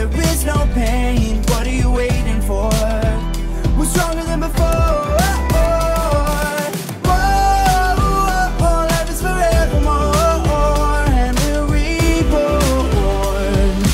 there is no pain. What are you waiting for? We're stronger than before. Life is forevermore, and we're reborn.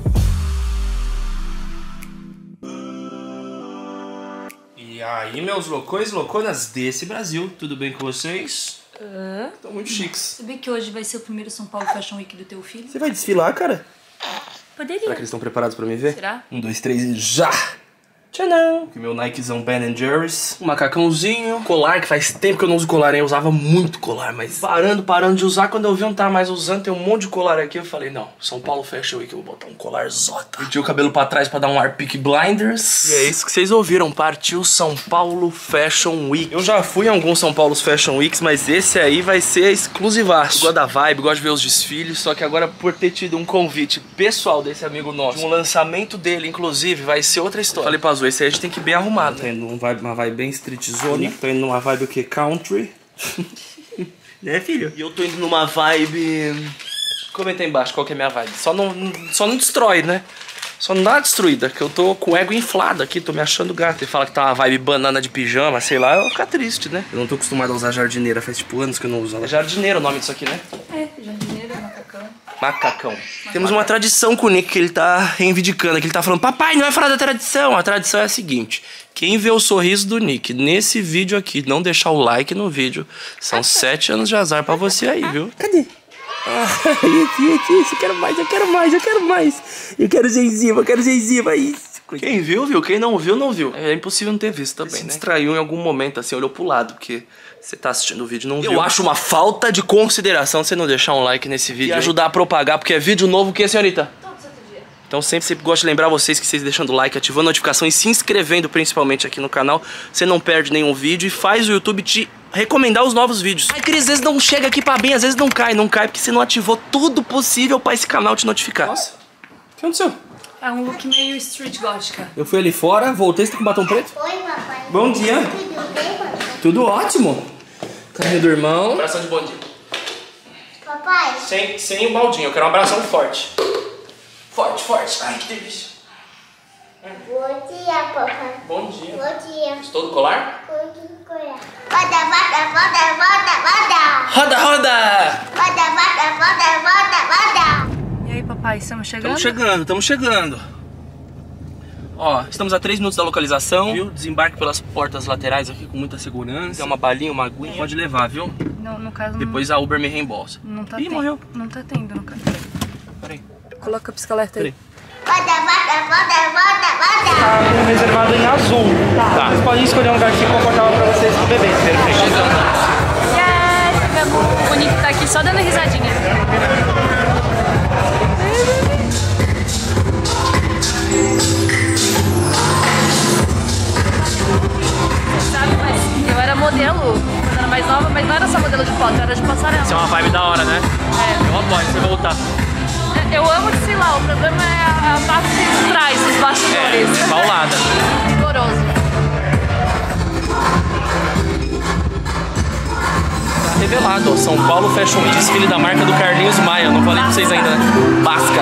E aí, meus loucões e louconas desse Brasil, tudo bem com vocês? Estão muito chiques. Sabia que hoje vai ser o primeiro São Paulo Fashion Week do teu filho? Você vai desfilar, cara? Poderia. Será que eles estão preparados pra me ver? Será? 1, 2, 3 e já! Tchanão! Aqui meu Nikezão Ben & Jerry's, um macacãozinho, colar, que faz tempo que eu não uso colar, hein? Eu usava muito colar, mas parando de usar, quando eu vi não tava mais usando, tem um monte de colar aqui, eu falei, não, São Paulo Fashion Week, eu vou botar um colar zota. Curti o cabelo pra trás pra dar um ar Peaky Blinders. E é isso que vocês ouviram, partiu São Paulo Fashion Week. Eu já fui em alguns São Paulo Fashion Weeks, mas esse aí vai ser exclusivaço. Gosto da vibe, gosto de ver os desfiles, só que agora por ter tido um convite pessoal desse amigo nosso, um lançamento dele, inclusive, vai ser outra história. Falei pra Azul, esse aí a gente tem que ir bem arrumado. Tô indo numa vibe bem street zone. Tô indo numa vibe o que? Country. Né, filho? E eu tô indo numa vibe... Comenta aí embaixo qual que é a minha vibe. Só não destrói, né? Só não dá uma destruída, que eu tô com o ego inflado aqui, tô me achando gato. Ele fala que tá uma vibe banana de pijama, sei lá, eu vou ficar triste, né? Eu não tô acostumado a usar jardineira, faz tipo anos que eu não uso ela. É jardineira o nome disso aqui, né? É, jardineira, macacão. Macacão. Temos uma tradição com o Nick que ele tá reivindicando, que ele tá falando, papai, não vai falar da tradição. A tradição é a seguinte, quem vê o sorriso do Nick nesse vídeo aqui, não deixar o like no vídeo, são 7 anos de azar pra você aí, viu? Cadê? Aqui, eu quero mais. Eu quero gengiva, isso. Quem viu, viu. Quem não viu, não viu. É impossível não ter visto também, né? Distraiu em algum momento, assim, olhou pro lado, porque você tá assistindo o vídeo e não viu. Eu acho uma falta de consideração você não deixar um like nesse vídeo e ajudar a propagar, porque é vídeo novo, o que, senhorita? Então sempre gosto de lembrar vocês que vocês deixando o like, ativando a notificação e se inscrevendo principalmente aqui no canal. Você não perde nenhum vídeo e faz o YouTube te recomendar os novos vídeos. Ai, Cris, às vezes não chega aqui pra bem, às vezes não cai porque você não ativou tudo possível pra esse canal te notificar. Nossa, o que aconteceu? É um look meio street gótica. Eu fui ali fora, voltei, você tá com batom preto? Oi, papai. Bom dia. Tudo bem, papai? Tudo ótimo. Carinho do irmão. Abração de bom dia. Papai. Sem o baldinho, eu quero um abração forte. Forte. Ai, que delícia. Bom dia, papai. Bom dia. Bom dia. Gostou do colar? Roda. E aí, papai, estamos chegando? Estamos chegando. Ó, estamos a 3 minutos da localização, viu? Desembarque pelas portas laterais aqui com muita segurança. É uma balinha, uma aguinha, pode levar, viu? Não, no caso... Depois a Uber me reembolsa. Não tá Ih, tendo. morreu. Não tá tendo, no caso. Peraí. Coloca o pisca-alerta aí. Roda. Tá reservado em azul. Tá. Vocês podem escolher um lugar que fique confortável pra vocês com o bebê. Yes! O Nick tá aqui só dando risadinha. Sabe, mas eu era modelo quando era mais nova, mas não era só modelo de foto, era de passarela. Isso é uma vibe da hora, né? É. Eu apoio você voltar. Eu amo que, sei lá, o problema é a parte de trás, os bastidores. É, paulada. Rigoroso. Tá revelado, ó, São Paulo Fashion Week, desfile da marca do Carlinhos Maia. Eu não falei pra vocês ainda, né? Basca.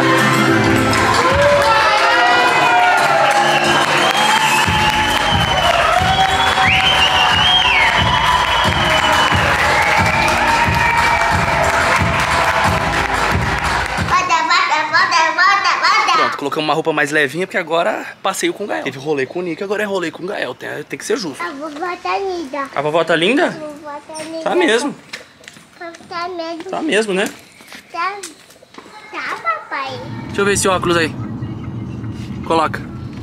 Pronto, colocamos uma roupa mais levinha, porque agora passeio com o Gael. Teve rolê com o Nick, agora é rolê com o Gael. Tem que ser justo. A vovó tá linda. A vovó tá linda? A vovó tá linda. Tá mesmo. Tá mesmo. Tá mesmo, né? Tá, papai. Deixa eu ver esse óculos aí. Coloca.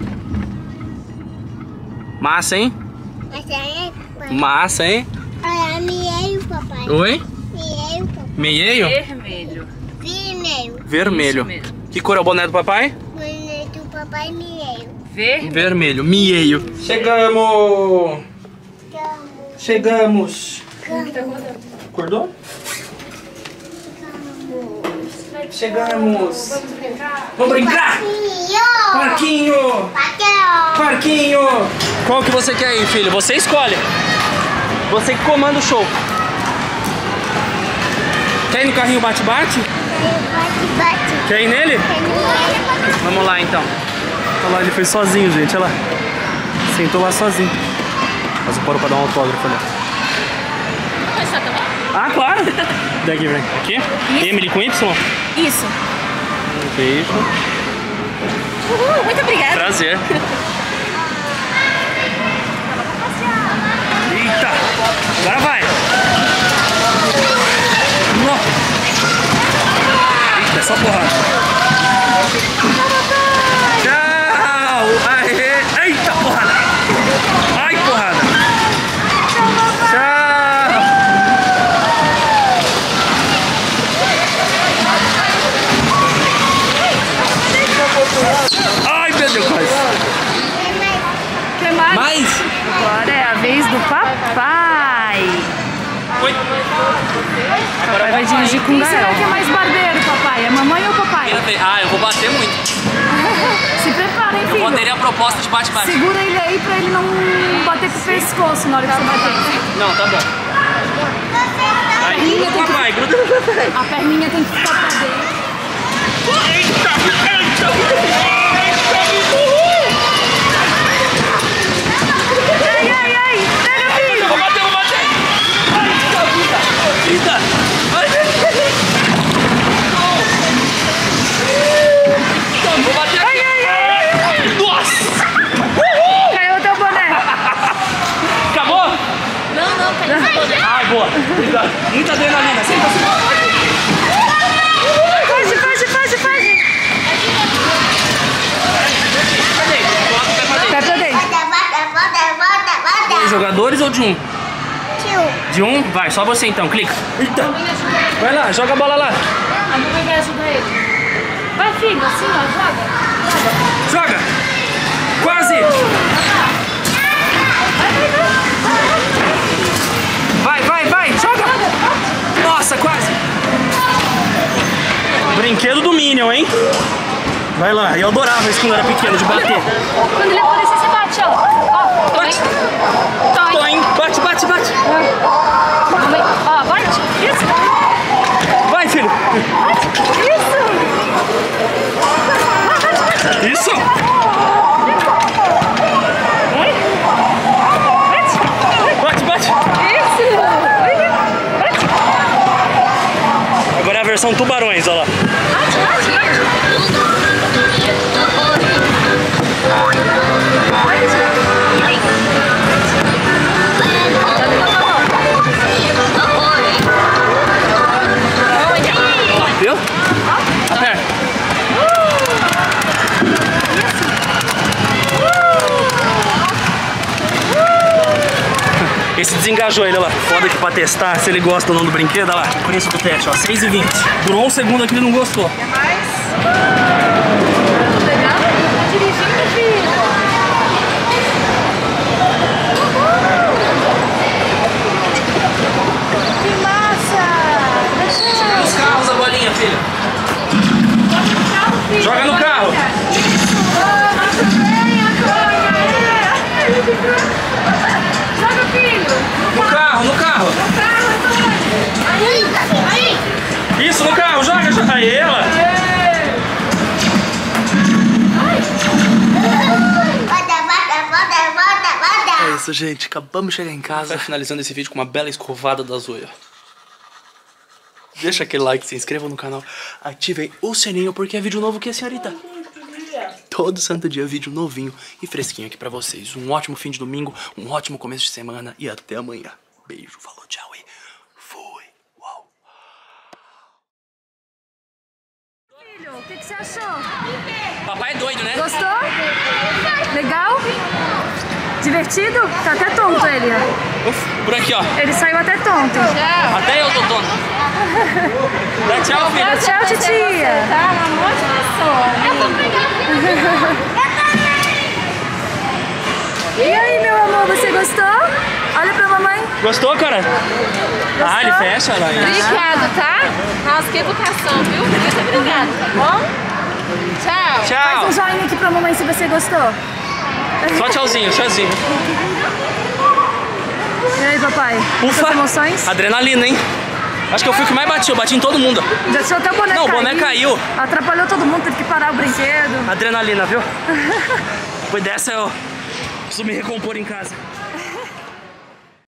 Massa, hein? Essa é, papai. Massa, hein? Olha, meio, papai. Oi? Meio, papai. Meieio? Vermelho. Vermelho. Vermelho. Isso mesmo. Que cor é o boné do papai? Boné do papai, meio. Vermelho. Vermelho. Mieio. Chegamos! Chegamos! Acordou? Chegamos! Vamos brincar! Parquinho! Parquinho! Qual que você quer aí, filho? Você escolhe. Você que comanda o show. Quer ir no carrinho bate-bate? Bate. Quer ir nele? Vamos lá então. Olha lá, ele foi sozinho, gente, olha lá. Sentou lá sozinho. Mas eu paro pra dar um autógrafo ali. Pode estar também? Ah, claro! Daqui, vem. Aqui? Isso. Emily com Y? Isso. Um beijo. Uhul, muito obrigada. Prazer. Eita! Agora vai! Eita, é só porrada. Tchau! Aê! Eita, porrada! Ai, porrada! Tchau! Ai, meu Deus, quase! Quer mais? Mais? Agora é a vez do papai. Oi! Papai vai dirigir com o Gael. Quem será que é mais barbeiro, papai? É mamãe ou papai? Ah, eu vou bater muito. Se prepara, hein, Eu filho? vou aderir a proposta de bate-bate. Segura ele aí pra ele não bater com o pescoço na hora que você bater. Não, tá bom. A perninha tem que... Papai, gruda no papai! A perninha tem que ficar pra dentro. Eita! Ai, ai, ai! Pega, filho! Vou bater! Eita! Vou bater aqui! Ai, ai, ai! Nossa! Caiu o teu boné. Acabou? Não, caiu o boné. Ai, boa! Obrigado! Muita adrenalina! Senta assim! Foge! Pé pra dentro. Bota. Dois jogadores ou de um? Tio. De um? Vai, só você então, clica! Eita! Vai lá, joga a bola lá! A mamãe vai ajudar ele. Vai, filho, assim, ó, joga. Joga! Quase! Vai! Joga! Nossa, quase! Brinquedo do Minion, hein? Vai lá, eu adorava isso quando era pequeno, de bater. Quando ele aparecer, você bate, ó. Ó, Bate! Toin. Bate! Mamãe, ó, bate. Isso. Vai, filho! Isso. Isso! Bate! Isso. Agora é a versão tubarões, olha lá. Viu? Aperta. Esse desengajou ele, olha lá. Foda que pra testar se ele gosta ou não do brinquedo, olha lá. Preço do teste, ó, 6,20. Durou um segundo aqui, ele não gostou. Quer mais? Legal? Dirigindo, filho. Que massa! Os carros, a bolinha, filho. Joga no carro. Joga, filho! No carro. Aí! Isso, no carro, joga. Aí, ela. Bota. É isso, gente. Acabamos de chegar em casa. Finalizando esse vídeo com uma bela escovada da Zoya. Deixa aquele like, se inscreva no canal, ativem o sininho porque é vídeo novo que, senhorita? Todo santo dia vídeo novinho e fresquinho aqui pra vocês. Um ótimo fim de domingo, um ótimo começo de semana e até amanhã. Beijo, falou, tchau e fui. Uau. Filho, o que você achou? Papai é doido, né? Gostou? Legal? Divertido? Tá até tonto ele, ó. Por aqui, ó. Ele saiu até tonto. Até eu tô tonto. Dá tchau, filho. Tchau, titia. Tá, uma ótima pessoa. Eu vou pegar. E aí, meu amor, você gostou? Olha pra mamãe. Gostou, cara? Ah, ele fecha lá. Obrigada, tá? Nossa, que educação, viu? Muito obrigada, tá bom? Tchau. Tchau. Faz um joinha aqui pra mamãe se você gostou. Só tchauzinho. E aí, papai? Ufa. Suas emoções? Adrenalina, hein? Acho que eu fui o que mais bati, eu bati em todo mundo. Deixou até o boné Não, cair. o boné caiu. Atrapalhou todo mundo, teve que parar o brinquedo. Adrenalina, viu? Depois dessa eu preciso me recompor em casa.